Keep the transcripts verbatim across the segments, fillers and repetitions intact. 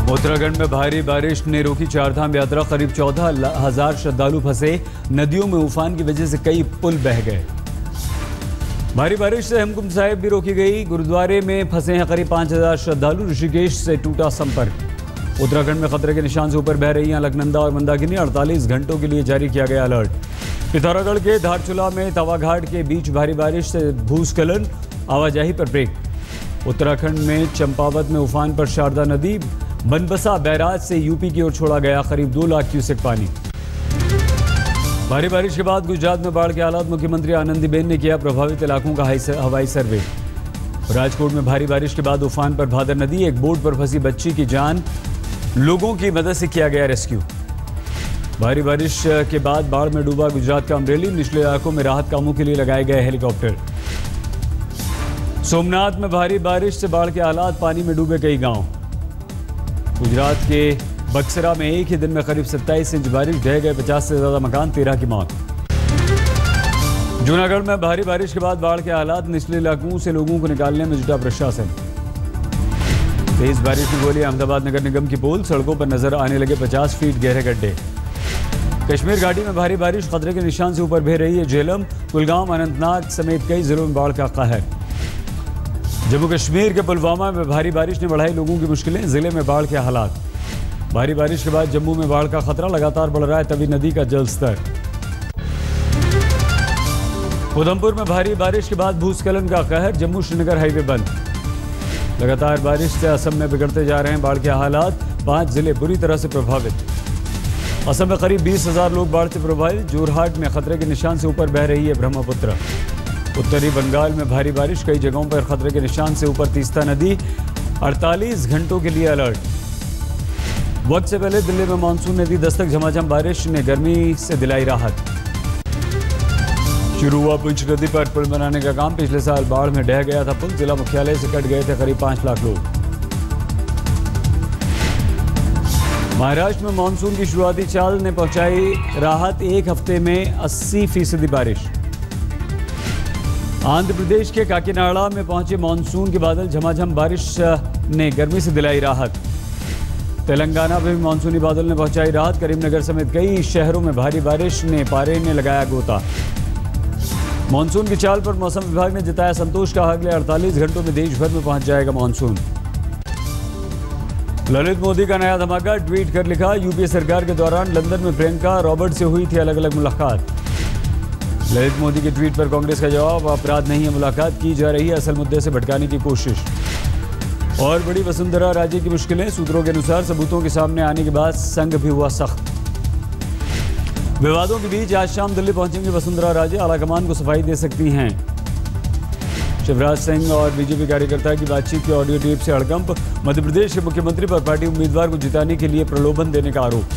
उत्तराखंड में भारी बारिश ने रोकी चारधाम यात्रा। करीब चौदह हजार श्रद्धालु फंसे। नदियों में उफान की वजह से कई पुल बह गए। भारी बारिश से हेमकुंड साहिब भी रोकी गई। गुरुद्वारे में फंसे हैं करीब पाँच हजार श्रद्धालु। ऋषिकेश से टूटा संपर्क। उत्तराखंड में खतरे के निशान से ऊपर बह रही हैं अलकनंदा और मंदाकिनी। अड़तालीस घंटों के लिए जारी किया गया अलर्ट। पिथौरागढ़ के धारचूला में तवाघाट के बीच भारी बारिश से भूस्खलन, आवाजाही पर ब्रेक। उत्तराखंड में चंपावत में उफान पर शारदा नदी। बनबसा बैराज से यूपी की ओर छोड़ा गया करीब दो लाख क्यूसेक पानी। भारी बारिश के बाद गुजरात में बाढ़ के हालात। मुख्यमंत्री आनंदीबेन ने किया प्रभावित इलाकों का हवाई सर्वे। राजकोट में भारी बारिश के बाद उफान पर भादर नदी। एक बोट पर फंसी बच्ची की जान, लोगों की मदद से किया गया रेस्क्यू। भारी बारिश के बाद बाढ़ में डूबा गुजरात का अमरेली। निचले इलाकों में राहत कामों के लिए लगाए गए हेलीकॉप्टर। सोमनाथ में भारी बारिश से बाढ़ के हालात। पानी में डूबे कई गांव। गुजरात के बक्सरा में एक ही दिन में करीब सत्ताईस इंच बारिश। ढह गए पचास से ज्यादा मकान, तेरह की मौत। जूनागढ़ में भारी बारिश के बाद बाढ़ के हालात। निचले इलाकों से लोगों को निकालने में जुटा प्रशासन। तेज बारिश में गोली। अहमदाबाद नगर निगम की पोल। सड़कों पर नजर आने लगे पचास फीट गहरे गड्ढे। कश्मीर घाटी में भारी बारिश। खतरे के निशान से ऊपर बह रही है झेलम। कुलगाम, अनंतनाग समेत कई जिलों में बाढ़ का कहर। जम्मू कश्मीर के पुलवामा में भारी बारिश ने बढ़ाई लोगों की मुश्किलें। जिले में बाढ़ के हालात। भारी बारिश के बाद जम्मू में बाढ़ का खतरा लगातार बढ़ रहा है। तवी नदी का जलस्तर। उधमपुर में भारी बारिश के बाद भूस्खलन का कहर। जम्मू श्रीनगर हाईवे बंद। लगातार बारिश से असम में बिगड़ते जा रहे हैं बाढ़ के हालात। पांच जिले बुरी तरह से प्रभावित। असम में करीब बीस हजार लोग बाढ़ से प्रभावित। जोरहाट में खतरे के निशान से ऊपर बह रही है ब्रह्मपुत्र। उत्तरी बंगाल में भारी बारिश। कई जगहों पर खतरे के निशान से ऊपर तीस्ता नदी। अड़तालीस घंटों के लिए अलर्ट। वक्त से पहले दिल्ली में मानसून ने दी दस्तक। झमाझम बारिश ने गर्मी से दिलाई राहत। शुरू हुआ पुंछ नदी पर पुल बनाने का काम। पिछले साल बाढ़ में ढह गया था पुल। जिला मुख्यालय से कट गए थे करीब पांच लाख लोग। महाराष्ट्र में मानसून की शुरुआती चाल ने पहुंचाई राहत। एक हफ्ते में अस्सी फीसदी बारिश। आंध्र प्रदेश के काकीनाडा में पहुंचे मानसून के बादल। झमाझम बारिश ने गर्मी से दिलाई राहत। तेलंगाना में भी मानसूनी बादल ने पहुंचाई राहत। करीमनगर समेत कई शहरों में भारी बारिश ने पारे ने लगाया गोता। मानसून की चाल पर मौसम विभाग ने जताया संतोष। कहा अगले अड़तालीस घंटों में देश भर में पहुंच जाएगा मानसून। ललित मोदी का नया धमाका। ट्वीट कर लिखा, यूपीए सरकार के दौरान लंदन में प्रियंका रॉबर्ट से हुई थी अलग अलग मुलाकात। ललित मोदी के ट्वीट पर कांग्रेस का जवाब, अपराध नहीं है, मुलाकात की जा रही है, असल मुद्दे से भटकाने की कोशिश। और बड़ी वसुंधरा राजे की मुश्किलें। सूत्रों के अनुसार सबूतों के सामने आने के बाद संघ भी हुआ सख्त। विवादों के बीच आज शाम दिल्ली पहुंचेंगी वसुंधरा राजे। आलाकमान को सफाई दे सकती हैं। शिवराज सिंह और बीजेपी कार्यकर्ता की बातचीत की ऑडियो टेप से हड़कंप। मध्य प्रदेश के मुख्यमंत्री पर पार्टी उम्मीदवार को जिताने के लिए प्रलोभन देने का आरोप।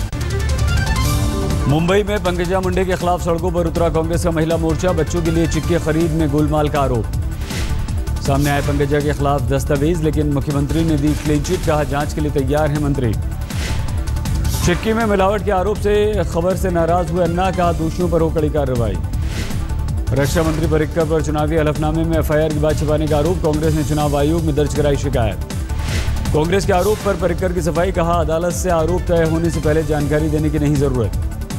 मुंबई में पंकजा मुंडे के खिलाफ सड़कों पर उतरा कांग्रेस का महिला मोर्चा। बच्चों के लिए चिक्के खरीद में गोलमाल का आरोप। सामने आए पंकजा के खिलाफ दस्तावेज, लेकिन मुख्यमंत्री ने दी क्लीन चिट। कहा जांच के लिए तैयार हैं मंत्री। चिक्की में मिलावट के आरोप से खबर से नाराज हुए अन्ना। कहा दोषियों पर हो कड़ी कार्रवाई। रक्षा मंत्री पर्रिकर पर चुनावी हलफनामे में एफआईआर की बात छिपाने का आरोप। कांग्रेस ने चुनाव आयोग में दर्ज कराई शिकायत। कांग्रेस के आरोप पर पर्रिकर की सफाई। कहा अदालत से आरोप तय होने से पहले जानकारी देने की नहीं जरूरत।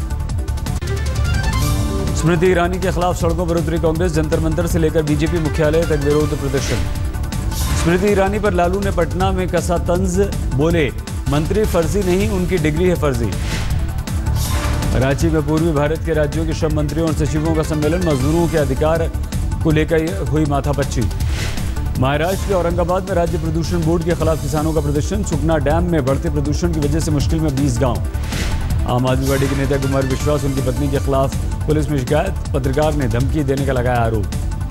स्मृति ईरानी के खिलाफ सड़कों पर उतरी कांग्रेस। जंतर मंतर से लेकर बीजेपी मुख्यालय तक विरोध प्रदर्शन। स्मृति ईरानी पर लालू ने पटना में कसा तंज। बोले मंत्री फर्जी नहीं, उनकी डिग्री है फर्जी। रांची में पूर्वी भारत के राज्यों के श्रम मंत्रियों और सचिवों का सम्मेलन। मजदूरों के अधिकार को लेकर हुई माथापच्ची। महाराष्ट्र के औरंगाबाद में राज्य प्रदूषण बोर्ड के खिलाफ किसानों का प्रदर्शन। सुखना डैम में बढ़ते प्रदूषण की वजह से मुश्किल में बीस गांव। आम आदमी पार्टी के नेता कुमार विश्वास, उनकी पत्नी के खिलाफ पुलिस में शिकायत। पत्रकार ने धमकी देने का लगाया आरोप।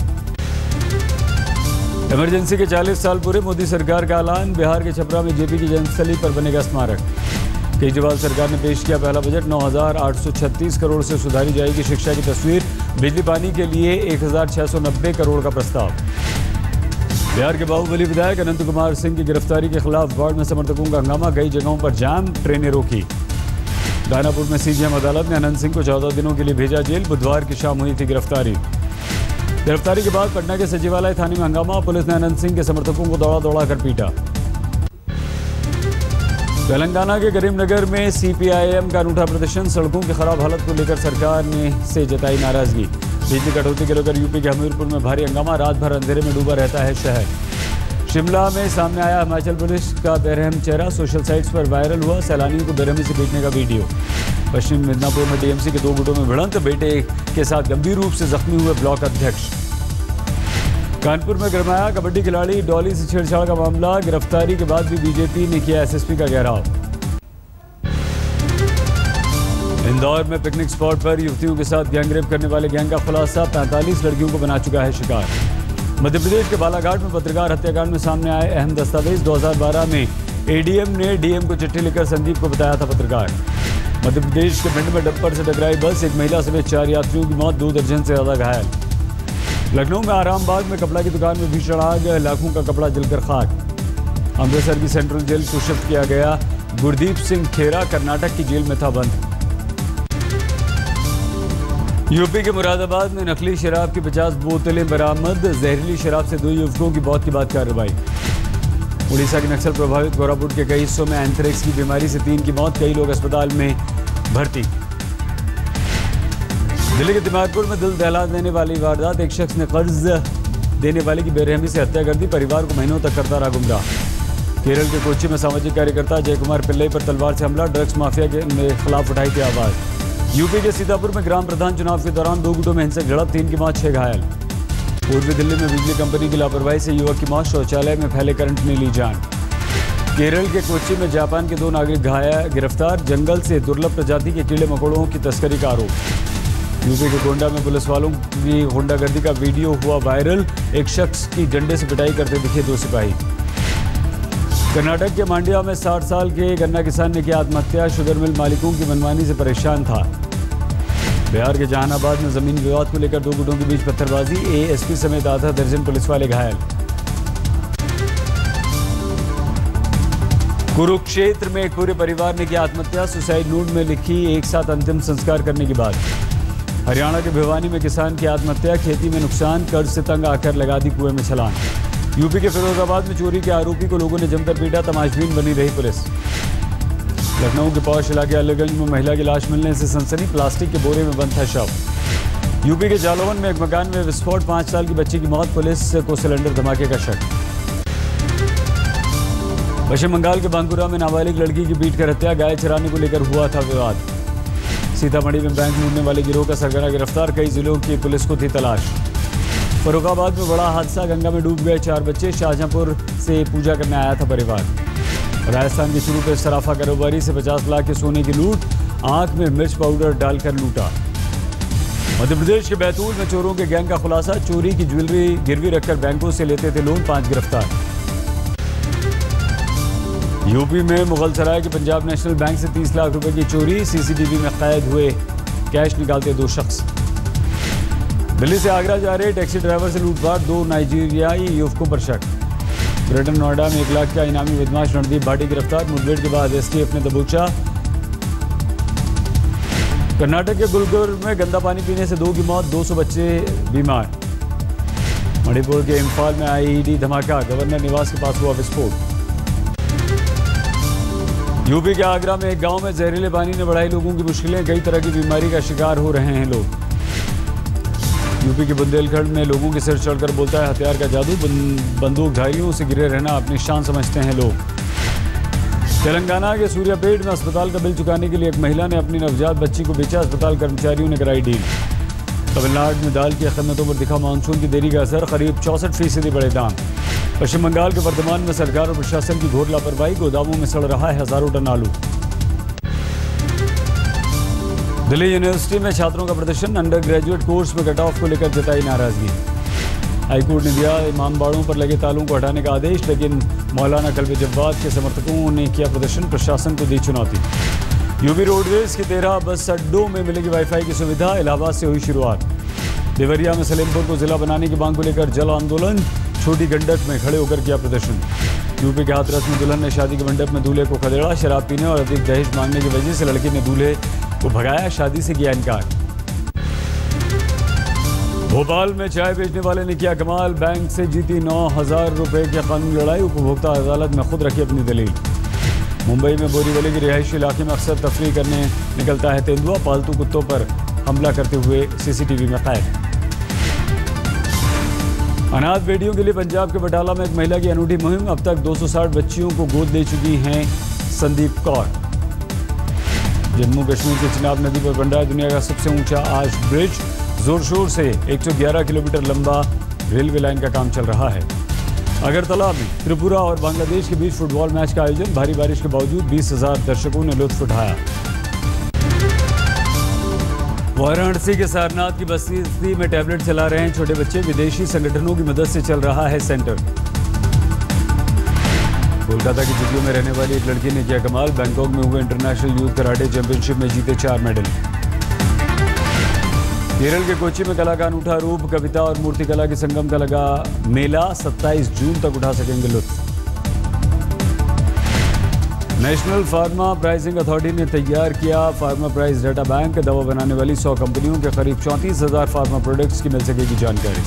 इमरजेंसी के चालीस साल पूरे। मोदी सरकार का ऐलान। बिहार के छपरा में जेपी की जन्मस्थली पर बनेगा स्मारक। केजरीवाल सरकार ने पेश किया पहला बजट। नौ हजार आठ सौ छत्तीस करोड़ से सुधारी जाएगी शिक्षा की तस्वीर। बिजली पानी के लिए एक हजार छह सौ नब्बे करोड़ का प्रस्ताव। बिहार के बाहुबली विधायक अनंत कुमार सिंह की गिरफ्तारी के खिलाफ वार्ड में समर्थकों का हंगामा। कई जगहों पर जाम, ट्रेनें रोकी। दानापुर में सीजीएम अदालत ने अनंत सिंह को चौदह दिनों के लिए भेजा जेल। बुधवार की शाम हुई थी गिरफ्तारी। गिरफ्तारी के बाद पटना के सचिवालय थाने में हंगामा। पुलिस ने अनंत सिंह के समर्थकों को दौड़ा दौड़ा कर पीटा। तेलंगाना के करीमनगर में सी पी आई एम का अनूठा प्रदर्शन। सड़कों की खराब हालत को लेकर सरकार ने से जताई नाराजगी। बिजली कटौती को लेकर यूपी के हमीरपुर में भारी हंगामा। रात भर अंधेरे में डूबा रहता है शहर। शिमला में सामने आया हिमाचल पुलिस का बेरहम चेहरा। सोशल साइट्स पर वायरल हुआ सैलानियों को बेरहमी से पीटने का वीडियो। पश्चिम मिदनापुर में टी एम सी के दो गुटों में भिड़ंत। बेटे के साथ गंभीर रूप से जख्मी हुए ब्लॉक अध्यक्ष। कानपुर में गरमाया कबड्डी खिलाड़ी डॉली से छेड़छाड़ का मामला। गिरफ्तारी के बाद भी बीजेपी ने किया एस एस पी का घेराव। इंदौर में पिकनिक स्पॉट पर युवतियों के साथ गैंगरेप करने वाले गैंग का खुलासा। पैंतालीस लड़कियों को बना चुका है शिकार। मध्य प्रदेश के बालाघाट में पत्रकार हत्याकांड में सामने आए अहम दस्तावेज। दो हज़ार बारह में ए डी एम ने डी एम को चिट्ठी लिखकर संदीप को बताया था पत्रकार। मध्य प्रदेश के भिंड में डंपर से टकराई बस। एक महिला समेत चार यात्रियों की मौत, दो दर्जन से ज्यादा घायल। लखनऊ में आरामबाग में कपड़ा की दुकान में भीषण आग। लाखों का कपड़ा जलकर खाक। अमृतसर की सेंट्रल जेल को शिफ्ट किया गया। गुरदीप सिंह खेरा कर्नाटक की जेल में था बंद। यूपी के मुरादाबाद में नकली शराब की पचास बोतलें बरामद। जहरीली शराब से दो युवकों की मौत के बाद कार्रवाई। उड़ीसा के नक्सल प्रभावित गोरापुट के कई हिस्सों में एंथ्रेक्स की बीमारी से तीन की मौत। कई लोग अस्पताल में भर्ती। दिल्ली के दिमागपुर में दिल दहला देने वाली वारदात। एक शख्स ने कर्ज देने वाले की बेरहमी से हत्या कर दी। परिवार को महीनों तक करता रहा गुमराह। केरल के कोच्चि में सामाजिक कार्यकर्ता जय कुमार पिल्लई पर तलवार से हमला। ड्रग्स माफिया के खिलाफ उठाई थी आवाज। यूपी के सीतापुर में ग्राम प्रधान चुनाव के दौरान दो गुटों में हिंसक झड़प। तीन की मौत, छह घायल। पूर्वी दिल्ली में बिजली कंपनी की लापरवाही से युवक की मौत। शौचालय में फैले करंट ने ली जान। केरल के कोच्चि में जापान के दो नागरिक घायल गिरफ्तार। जंगल से दुर्लभ प्रजाति के कीड़े मकोड़ों की तस्करी का आरोप। यूपी के गोंडा में पुलिस वालों की गुंडागर्दी का वीडियो हुआ वायरल। एक शख्स की डंडे से पिटाई करते दिखे दो सिपाही। कर्नाटक के मांड्या में साठ साल के गन्ना किसान ने किया आत्महत्या। शुगर मिल मालिकों की मनमानी से परेशान था। बिहार के जहानाबाद में जमीन विवाद को लेकर दो गुटों के बीच पत्थरबाजी। ए एस पी समेत आधा दर्जन पुलिस वाले घायल। कुरुक्षेत्र में एक पूरे परिवार ने किया आत्महत्या। सुसाइड नोट में लिखी एक साथ अंतिम संस्कार करने की बात। हरियाणा के भिवानी में किसान की आत्महत्या। खेती में नुकसान, कर्ज से तंग आकर लगा दी कुएं में छलांग। यूपी के फिरोजाबाद में चोरी के आरोपी को लोगों ने जमकर पीटा। तमाशबीन बनी रही पुलिस। लखनऊ के पौष इलाके अलीगंज में महिला की लाश मिलने से सनसनी। प्लास्टिक के बोरे में बंद था शव। यूपी के जालौन में एक मकान में विस्फोट। पांच साल की बच्ची की मौत। पुलिस को सिलेंडर धमाके का शक। पश्चिम बंगाल के बांकुरा में नाबालिग लड़की की पीट कर हत्या। गाय चराने को लेकर हुआ था विवाद। सीतामढ़ी में बैंक लूटने वाले गिरोह का सरगना गिरफ्तार। कई जिलों की पुलिस को थी तलाश। फर्रुखाबाद में बड़ा हादसा। गंगा में डूब गए चार बच्चे। शाहजहांपुर से पूजा करने आया था परिवार। राजस्थान के चूरू पे सराफा कारोबारी से पचास लाख के सोने की लूट। आंख में मिर्च पाउडर डालकर लूटा। मध्य प्रदेश के बैतूल में चोरों के गैंग का खुलासा। चोरी की ज्वेलरी गिरवी रखकर बैंकों से लेते थे लोन। पांच गिरफ्तार। यूपी में मुगलसराय के पंजाब नेशनल बैंक से तीस लाख रुपए की चोरी। सीसीटीवी में कैद हुए कैश निकालते दो शख्स। दिल्ली से आगरा जा रहे टैक्सी ड्राइवर से लूटपाट। दो नाइजीरियाई युवकों पर शक। ग्रेटर नोएडा में एक लाख का इनामी बदमाश रणदीप भाटी गिरफ्तार। मुठभेड़ के बाद एस टी एफ ने दबोचा। कर्नाटक के गुलबर्गा में गंदा पानी पीने से दो की मौत, दो सौ बच्चे बीमार। मणिपुर के इम्फाल में आई ई डी धमाका। गवर्नर निवास के पास हुआ विस्फोट। यूपी के आगरा में एक गांव में जहरीले पानी ने बढ़ाई लोगों की मुश्किलें। कई तरह की बीमारी का शिकार हो रहे हैं लोग। यूपी के बुंदेलखंड में लोगों के सिर चढ़कर बोलता है हथियार का जादू। बंदूकधारियों से गिरे रहना अपनी शान समझते हैं लोग। तेलंगाना के सूर्यापेट में अस्पताल का बिल चुकाने के लिए एक महिला ने अपनी नवजात बच्ची को बेचा। अस्पताल कर्मचारियों ने कराई डील। तमिलनाडु में दाल की कीमतों पर दिखा मानसून की देरी का असर। करीब चौसठ फीसदी बढ़े दाम। पश्चिम बंगाल के वर्धमान में सरकार और प्रशासन की घोर लापरवाही। गोदामों में सड़ रहा है हजारों टन आलू। दिल्ली यूनिवर्सिटी में छात्रों का प्रदर्शन। अंडर ग्रेजुएट कोर्स में कट ऑफ को लेकर जताई नाराजगी। हाईकोर्ट ने दिया इमामबाड़ों पर लगे तालों को हटाने का आदेश। लेकिन मौलाना कल्बे जव्वाद के समर्थकों ने किया प्रदर्शन। प्रशासन को दी चुनौती। यूपी रोडवेज के तेरह बस अड्डों में मिलेगी वाईफाई की सुविधा। इलाहाबाद से हुई शुरुआत। देवरिया में सलेमपुर को जिला बनाने की मांग को लेकर जल आंदोलन। छोटी गंडक में खड़े होकर किया प्रदर्शन। यूपी के हाथरस में दुल्हन ने शादी के मंडप में दूल्हे को खदेड़ा। शराब पीने और अधिक दहेज मांगने की वजह से लड़की ने दूल्हे को भगाया। शादी से किया इनकार। भोपाल में चाय बेचने वाले ने किया कमाल। बैंक से जीती नौ हजार रुपए की कानूनी लड़ाई। उपभोक्ता अदालत में खुद रखी अपनी दलील। मुंबई में बोरीवली के रिहायशी इलाके में अक्सर तफरीह करने निकलता है तेंदुआ, पालतू कुत्तों पर हमला करते हुए सीसीटीवी में कैद। अनाथ बेटियों के लिए पंजाब के बटाला में एक महिला की अनूठी मुहिम, अब तक दो सौ साठ बच्चियों को गोद ले चुकी हैं संदीप कौर। जम्मू कश्मीर के चिनाब नदी पर बन रहा है दुनिया का सबसे ऊंचा आर्च ब्रिज, जोर शोर से एक सौ ग्यारह किलोमीटर लंबा रेलवे लाइन का काम चल रहा है। अगरतला में त्रिपुरा और बांग्लादेश के बीच फुटबॉल मैच का आयोजन, भारी बारिश के बावजूद बीस हजार दर्शकों ने लुत्फ उठाया। वाराणसी के सारनाथ की बस्ती में टैबलेट चला रहे हैं छोटे बच्चे, विदेशी संगठनों की मदद से चल रहा है सेंटर। कोलकाता की जुदियों में रहने वाली एक लड़की ने किया कमाल, बैंकॉक में हुए इंटरनेशनल यूथ कराटे चैंपियनशिप में जीते चार मेडल। केरल के कोच्चि में कला का अनूठा रूप, कविता और मूर्तिकला के संगम का लगा मेला, सत्ताईस जून तक उठा सकेंगे लुत्फ। नेशनल फार्मा प्राइसिंग अथॉरिटी ने तैयार किया फार्मा प्राइस डाटा बैंक, दवा बनाने वाली सौ कंपनियों के करीब चौंतीस हजार फार्मा प्रोडक्ट्स की मिल सकेगी जानकारी।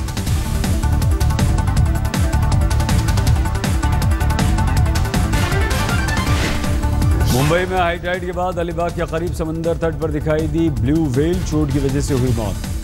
मुंबई में हाई टाइड के बाद अलीबाग के करीब समंदर तट पर दिखाई दी ब्लू व्हेल, चोट की वजह से हुई मौत।